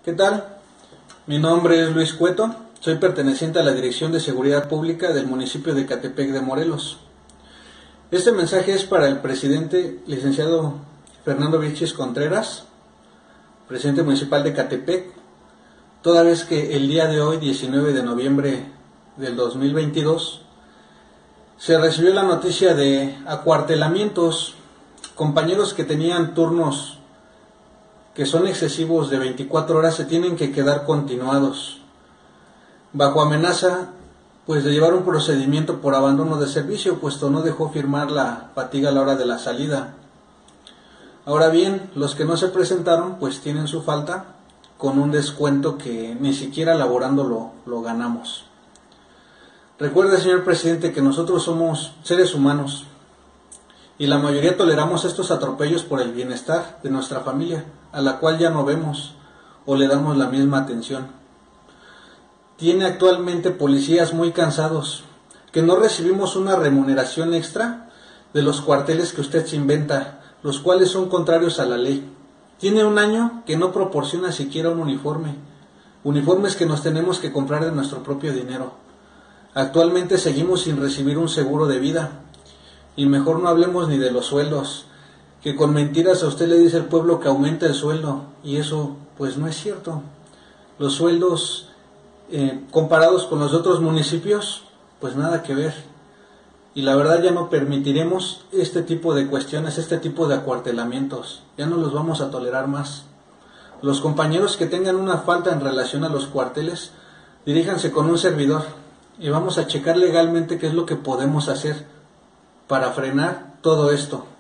¿Qué tal? Mi nombre es Luis Cueto, soy perteneciente a la Dirección de Seguridad Pública del municipio de Ecatepec de Morelos. Este mensaje es para el presidente licenciado Fernando Vilchis Contreras, presidente municipal de Ecatepec, toda vez que el día de hoy, 19 de noviembre del 2022, se recibió la noticia de acuartelamientos, compañeros que tenían turnos que son excesivos de 24 horas se tienen que quedar continuados, bajo amenaza pues de llevar un procedimiento por abandono de servicio, puesto no dejó firmar la fatiga a la hora de la salida. Ahora bien, los que no se presentaron pues tienen su falta con un descuento que ni siquiera laborando lo ganamos. Recuerde, señor presidente, que nosotros somos seres humanos y la mayoría toleramos estos atropellos por el bienestar de nuestra familia, a la cual ya no vemos o le damos la misma atención. Tiene actualmente policías muy cansados, que no recibimos una remuneración extra de los cuarteles que usted se inventa, los cuales son contrarios a la ley. Tiene un año que no proporciona siquiera un uniforme, uniformes que nos tenemos que comprar de nuestro propio dinero. Actualmente seguimos sin recibir un seguro de vida. Y mejor no hablemos ni de los sueldos, que con mentiras a usted le dice el pueblo que aumenta el sueldo, y eso pues no es cierto. Los sueldos comparados con los otros municipios, pues nada que ver. Y la verdad ya no permitiremos este tipo de cuestiones, este tipo de acuartelamientos, ya no los vamos a tolerar más. Los compañeros que tengan una falta en relación a los cuarteles, diríjanse con un servidor, y vamos a checar legalmente qué es lo que podemos hacer para frenar todo esto.